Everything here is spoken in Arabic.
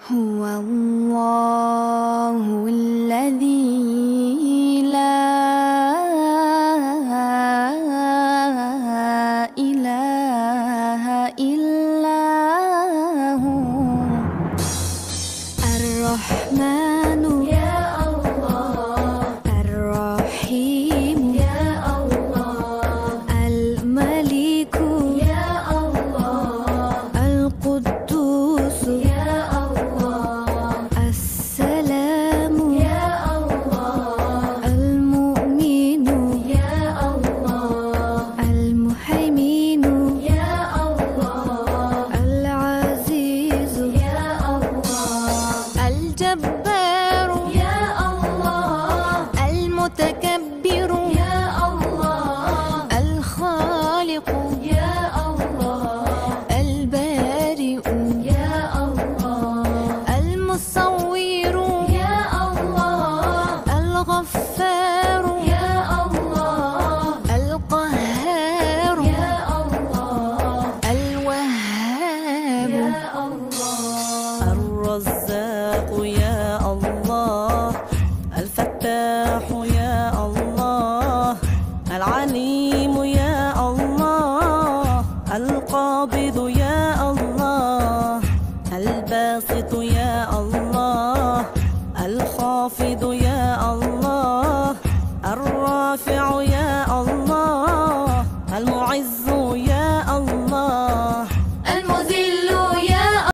هو الله الذي لا إله إلا هو الرحمن يا الله الرحيم يا الله الملك يا الله القدوس يا الله السلام يا الله المؤمن يا الله المهيمن يا الله العزيز يا الله الجبار يا الله المتكبر يا الله الخالق يا الله البارئ يا الله المصور يا الله الغفار يا الله القهار يا الله الوهاب يا الله الرزاق يا الله الفتاح يا الله العليم يا الله القابض يا الله الباسط يا الله الخافض